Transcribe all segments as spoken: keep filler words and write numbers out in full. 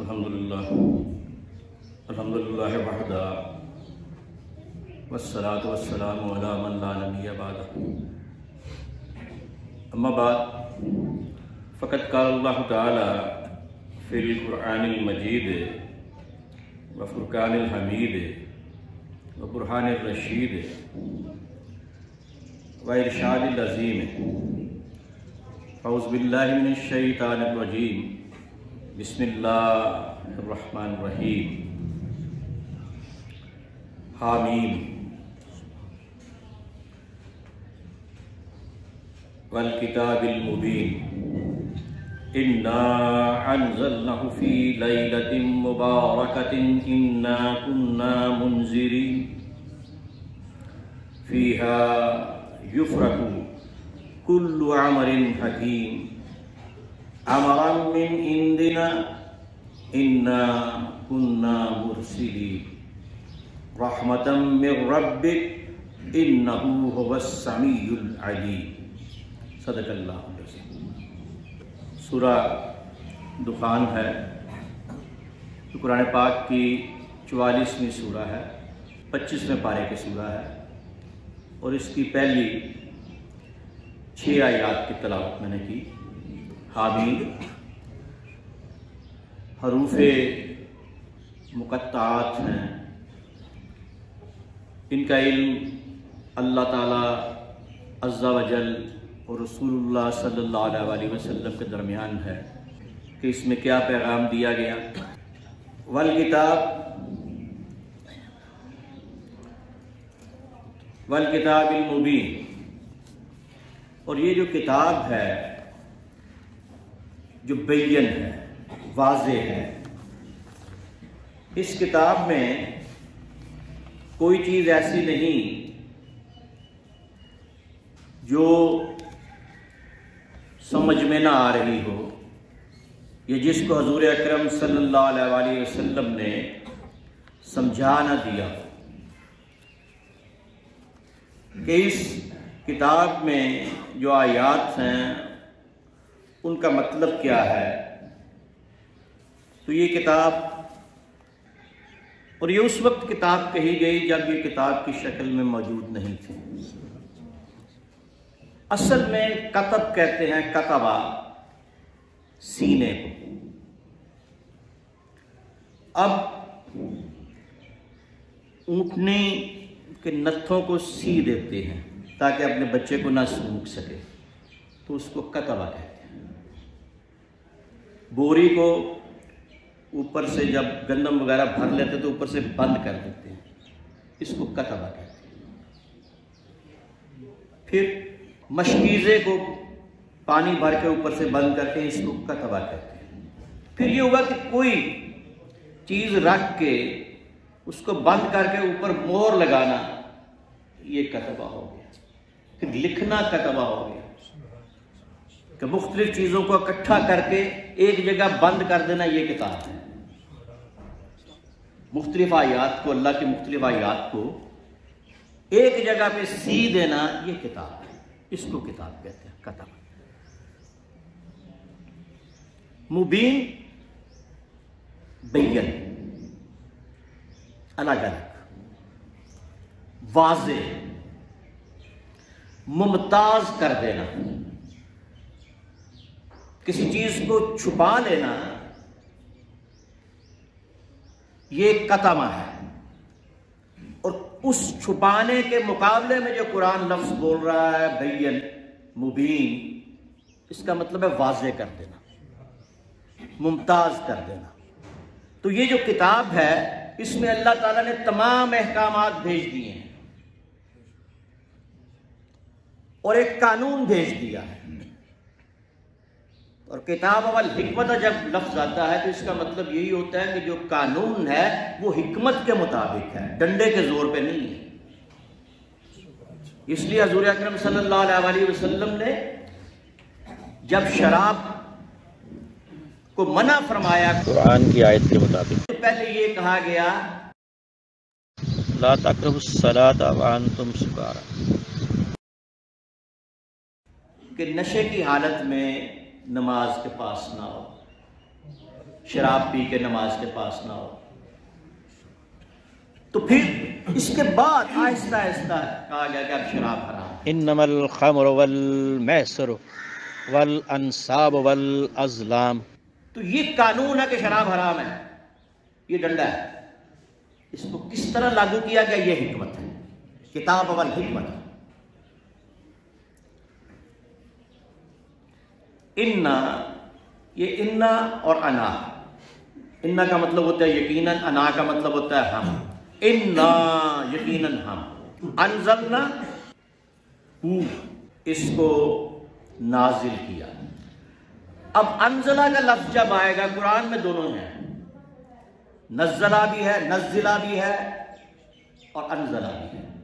الحمدللہ الحمدللہ وحدہ والصلاة والسلام علی من لا نبی بعدہ اما بعد فقد قال اللہ تعالی فی القرآن المجید وفرقان الحمید وبرہان الرشید وارشاد العظیم اعوذ باللہ من الشیطان الرجیم بسم اللہ الرحمن الرحیم حامیم والکتاب المبین انا انزلناه فی لیلۃ مبارکۃ انا کنا منذرین فیہا یفرق کل امر حکیم امرا من عندنا انا کنا مرسلین رحمتا من ربک انہ هو السمیع العلیم صدق اللہ العظیم۔ سورہ دخان ہے جو قرآن پاک کی چوالیسویں سورہ ہے، پچیسویں پارے کی سورہ ہے، اور اس کی پہلی چھ آیات کی تلاوت میں نے کی۔ حامیم حروف مقطعات ہیں، ان کا علم اللہ تعالی عز و جل اور رسول اللہ صلی اللہ علیہ وسلم کے درمیان ہے کہ اس میں کیا پیغام دیا گیا۔ والکتاب والکتاب المبین، اور یہ جو کتاب ہے جو بین ہے، واضح ہے، اس کتاب میں کوئی چیز ایسی نہیں جو سمجھ میں نہ آ رہی ہو، یا جس کو حضور اکرم صلی اللہ علیہ وسلم نے سمجھا نہ دیا ہو، کہ اس کتاب میں جو آیات ہیں ان کا مطلب کیا ہے۔ تو یہ کتاب، اور یہ اس وقت کتاب کہی گئی جب یہ کتاب کی شکل میں موجود نہیں تھی۔ اصل میں کتب کہتے ہیں کتبہ سینے کو۔ اب اونٹنی کے نتھوں کو سی دیتے ہیں تاکہ اپنے بچے کو نہ سونکھ سکے، تو اس کو کتبہ کہتے ہیں۔ بوری کو اوپر سے جب گندم وغیرہ بھر لیتے تو اوپر سے بند کر دیتے ہیں، اس کو کتبہ کہتے ہیں۔ پھر مشکیزے کو پانی بھر کے اوپر سے بند کر کے اس کو کتبہ کہتے ہیں۔ پھر یہ ہوا کہ کوئی چیز رکھ کے اس کو بند کر کے اوپر مور لگانا، یہ کتبہ ہو گیا۔ پھر لکھنا کتبہ ہو گیا، کہ مختلف چیزوں کو اکٹھا کر کے ایک جگہ بند کر دینا، یہ کتاب ہے۔ مختلف آیات کو، اللہ کی مختلف آیات کو ایک جگہ پہ سی دینا، یہ کتاب ہے، اس کو کتاب کہتے ہیں، کتب۔ مبین، بین، الگ الگ، واضح، ممتاز کر دینا، کسی چیز کو چھپا لینا، یہ کتمہ ہے۔ اور اس چھپانے کے مقابلے میں جو قرآن لفظ بول رہا ہے بین، مبین، اس کا مطلب ہے واضح کر دینا، ممتاز کر دینا۔ تو یہ جو کتاب ہے اس میں اللہ تعالیٰ نے تمام احکامات بھیج دیے ہیں، اور ایک قانون بھیج دیا ہے۔ اور کتاب والحکمت جب لفظ آتا ہے تو اس کا مطلب یہی ہوتا ہے کہ جو قانون ہے وہ حکمت کے مطابق ہے، ڈنڈے کے زور پہ نہیں ہے۔ اس لیے حضور اکرم صلی اللہ علیہ وسلم نے جب شراب کو منع فرمایا قرآن کی آیت کے مطابق، تو پہلے یہ کہا گیا لا تقربوا الصلاۃ وانتم سکارى، کہ نشے کی حالت میں نماز کے پاس نہ ہو۔ شراب پی کے نماز کے پاس نہ ہو. تو پھر اس کے بعد آہستہ آہستہ کہا گیا کہ اب شراب حرام ہے. انما الخمر والمیسر والانصاب والازلام. تو یہ قانون ہے کہ شراب حرام ہے، یہ ڈنڈا ہے. اس کو کس طرح لاگو کیا گیا، یہ حکمت ہے، کتاب والحکمت. انا، یہ انا اور انا، انا کا مطلب ہوتا ہے یقیناً، انا کا مطلب ہوتا ہے ہم. انا یقیناً ہم، انزلنا ہو، اس کو نازل کیا. اب انزلہ کا لفظ جب آئے گا قرآن میں دونوں ہیں، نزلہ بھی ہے، نزلہ بھی ہے اور انزلہ بھی ہے.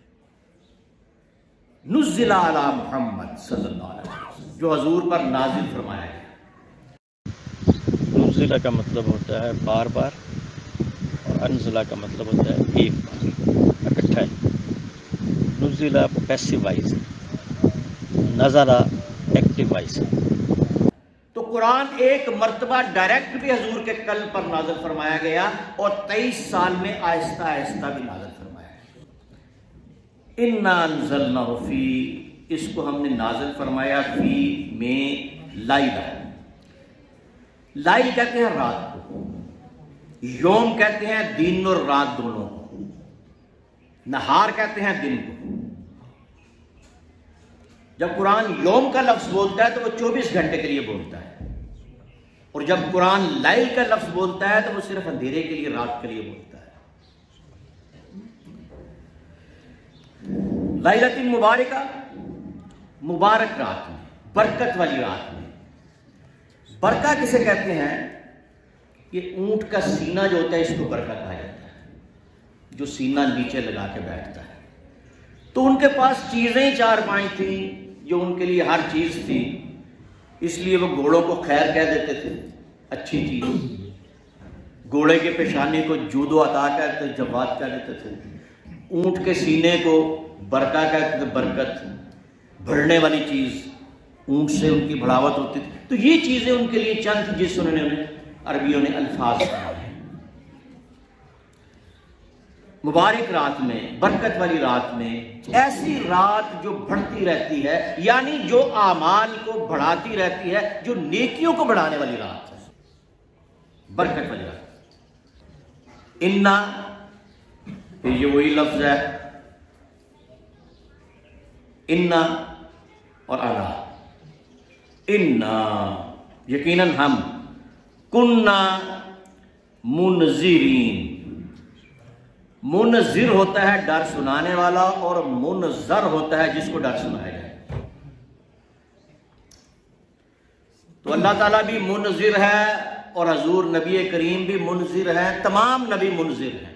نزل علی محمد صلی اللہ علیہ وسلم، جو حضور پر نازل فرمایا گیا. نزلہ کا مطلب ہوتا ہے بار بار اور انزلہ کا مطلب ہوتا ہے ایک بار اکٹھا ہے. نزلہ پیسو وائز، نزلہ ایکٹیو وائز. تو قرآن ایک مرتبہ ڈائریکٹ بھی حضور کے قلب پر نازل فرمایا گیا اور تیئیس سال میں آہستہ آہستہ بھی نازل فرمایا گیا. انا انزلناہ فی، اس کو ہم نے نازل فرمایا فی میں لائلہ. لائل کہتے ہیں رات کو، یوم کہتے ہیں دن اور رات دونوں کو، نہار کہتے ہیں دن کو. جب قرآن یوم کا لفظ بولتا ہے تو وہ چوبیس گھنٹے کے لیے بولتا ہے، اور جب قرآن لائل کا لفظ بولتا ہے تو وہ صرف اندھیرے کے لیے، رات کے لیے بولتا ہے. لیلۃ مبارکہ، مبارک رات میں، برکت والی رات میں. برکہ کسے کہتے ہیں؟ یہ اونٹ کا سینہ جو ہوتا ہے اس کو برکہ کہا جاتا ہے، جو سینہ نیچے لگا کے بیٹھتا ہے. تو ان کے پاس چیزیں چار پانچ تھیں جو ان کے لیے ہر چیز تھی، اس لیے وہ گھوڑوں کو خیر کہہ دیتے تھے، اچھی چیز. گھوڑے کے پیشانی کو جود و عطا کہتے تھے، جواد کہہ دیتے تھے. اونٹ کے سینے کو برکہ کہتے تھے، برکت، بڑھنے والی چیز، اونٹ سے ان کی بڑھاوٹ ہوتی تھی. تو یہ چیزیں ان کے لیے چند تھی جس انہوں نے انہیں عربیوں نے الفاظ بنائے. مبارک رات میں، برکت والی رات میں، ایسی رات جو بڑھتی رہتی ہے، یعنی جو اعمال کو بڑھاتی رہتی ہے، جو نیکیوں کو بڑھانے والی رات ہے، برکت والی رات. انا، پھر یہ وہی لفظ ہے انا اور انا. انا یقیناً ہم، کننا منذرین. منذر ہوتا ہے ڈر سنانے والا، اور منذر ہوتا ہے جس کو ڈر سنایا جائے. تو اللہ تعالیٰ بھی منذر ہے اور حضور نبی کریم بھی منذر ہے، تمام نبی منذر ہیں.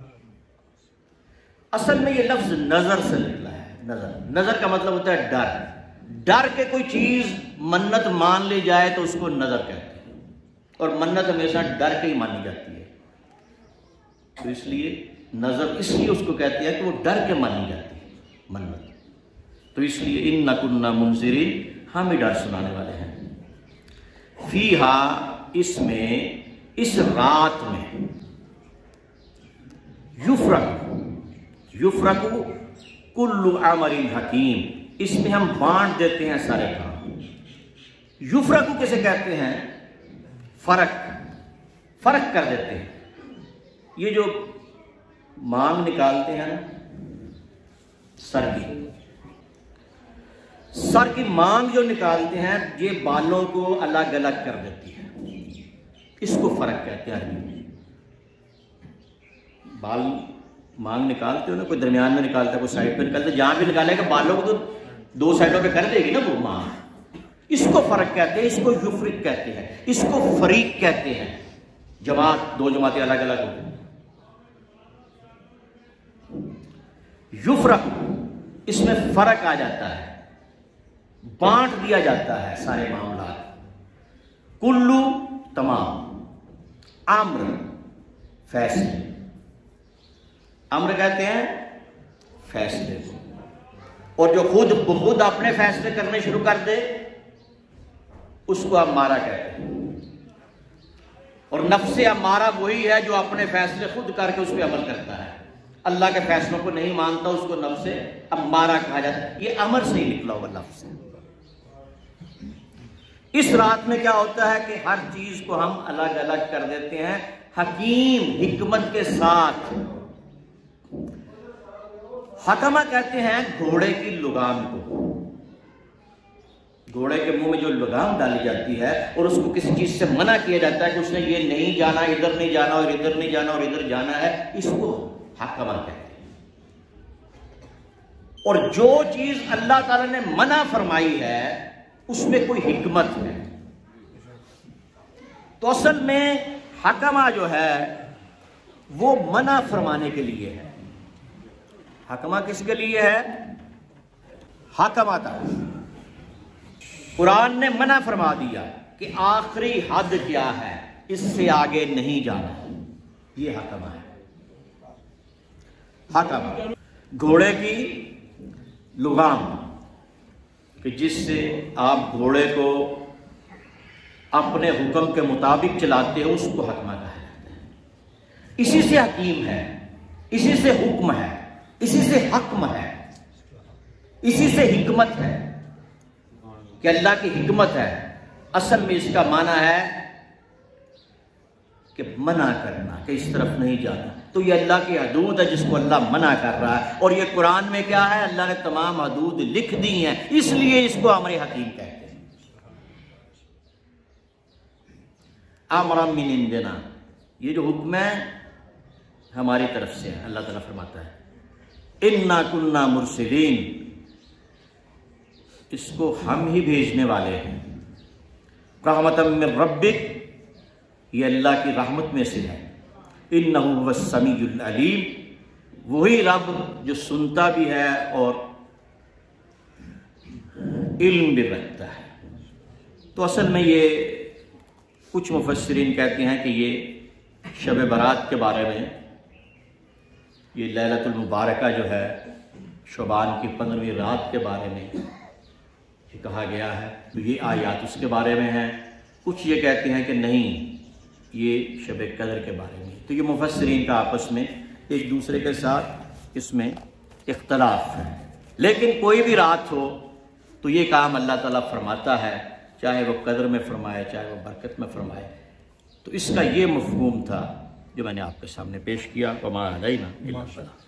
اصل میں یہ لفظ نظر سے نکلا ہے. نظر، نظر کا مطلب ہوتا ہے ڈر. ڈر کے کوئی چیز منت مان لی جائے تو اس کو نظر کہتے ہیں، اور منت ہمیشہ ڈر کے ہی مانی جاتی ہے. تو اس لیے نظر اس لیے اس کو کہتے ہیں کہ وہ ڈر کے مانی جاتی ہے منت. تو اس لیے اِنَّا كُنَّا مُنذِرِينَ، ہم ہی ڈر سنانے والے ہیں. فیہا، اس میں، اس رات میں، یفرق، یفرق کل امر حکیم، اس میں ہم بانٹ دیتے ہیں سارے کام. یفرق کسے کہتے ہیں؟ فرق، فرق کر دیتے ہیں. یہ جو مانگ نکالتے ہیں نا سر کی، سر کی مانگ جو نکالتے ہیں، یہ بالوں کو الگ الگ کر دیتی ہے. اس کو فرق کہتے ہیں. بال مانگ نکالتے ہو نا، کوئی درمیان میں نکالتا ہے، کوئی سائڈ پہ نکالتا ہے، جہاں بھی نکالے گا بالوں کو تو دو سائڈوں پہ کر دے گی نا وہ مانگ. اس کو فرق کہتے ہیں، اس کو یفرق کہتے ہیں، اس کو فریق کہتے ہیں. جماعت، دو جماعتیں الگ الگ ہوتی ہیں. یفرق، اس میں فرق آ جاتا ہے، بانٹ دیا جاتا ہے سارے معاملات. کلو، تمام. امر، فیصلے. امر کہتے ہیں فیصلے کو، اور جو خود بخود اپنے فیصلے کرنے شروع کر دے اس کو اب مارا کہتے ہیں. اور نفس امارہ وہی ہے جو اپنے فیصلے خود کر کے اس پہ عمل کرتا ہے، اللہ کے فیصلوں کو نہیں مانتا، اس کو نفس امارہ کہا جاتا ہے۔ یہ امر سے ہی نکلا ہوا لفظ ہے۔ اس رات میں کیا ہوتا ہے کہ ہر چیز کو ہم الگ الگ کر دیتے ہیں حکیم حکمت کے ساتھ۔ حکمہ کہتے ہیں گھوڑے کی لگام کو، گھوڑے کے منہ میں جو لگام ڈالی جاتی ہے اور اس کو کسی چیز سے منع کیا جاتا ہے کہ اس نے یہ نہیں جانا، ادھر نہیں جانا اور ادھر نہیں جانا اور ادھر جانا ہے، اس کو حکمہ کہتے ہیں۔ اور جو چیز اللہ تعالی نے منع فرمائی ہے اس میں کوئی حکمت ہے۔ تو اصل میں حکمہ جو ہے وہ منع فرمانے کے لیے ہے۔ حکمہ کس کے لیے ہے؟ حکمہ تھا، قرآن نے منع فرما دیا کہ آخری حد کیا ہے، اس سے آگے نہیں جانا، یہ حکمہ ہے۔ حکمہ گھوڑے کی لگام کہ جس سے آپ گھوڑے کو اپنے حکم کے مطابق چلاتے ہو، اس کو حکمہ کہا جاتا ہے۔ اسی سے حکیم ہے، اسی سے حکم ہے، اسی سے حکم ہے، اسی سے حکمت ہے کہ اللہ کی حکمت ہے۔ اصل میں اس کا معنی ہے کہ منع کرنا، کہ اس طرف نہیں جانا۔ تو یہ اللہ کی حدود ہے جس کو اللہ منع کر رہا ہے، اور یہ قرآن میں کیا ہے؟ اللہ نے تمام حدود لکھ دی ہیں، اس لیے اس کو امر حکیم کہتے ہیں۔ امرا من عندنا، یہ جو حکم ہے ہماری طرف سے ہے۔ اللہ تعالیٰ فرماتا ہے انا کنا مرسلین، اس کو ہم ہی بھیجنے والے ہیں۔ رحمتا من ربک، یہ اللہ کی رحمت میں سے ہے۔ انہ هو السمیع العلیم، وہی رب جو سنتا بھی ہے اور علم بھی رکھتا ہے۔ تو اصل میں یہ کچھ مفسرین کہتے ہیں کہ یہ شب برات کے بارے میں، یہ لیلۃ المبارکہ جو ہے شعبان کی پندرہویں رات کے بارے میں یہ کہا گیا ہے، تو یہ آیات اس کے بارے میں ہیں۔ کچھ یہ کہتے ہیں کہ نہیں، یہ شب قدر کے بارے میں۔ تو یہ مفسرین کا آپس میں ایک دوسرے کے ساتھ اس میں اختلاف ہے، لیکن کوئی بھی رات ہو تو یہ کام اللہ تعالیٰ فرماتا ہے، چاہے وہ قدر میں فرمائے چاہے وہ برکت میں فرمائے۔ تو اس کا یہ مفہوم تھا جو میں نے آپ کے سامنے پیش کیا۔ وما علینا الا البلاغ۔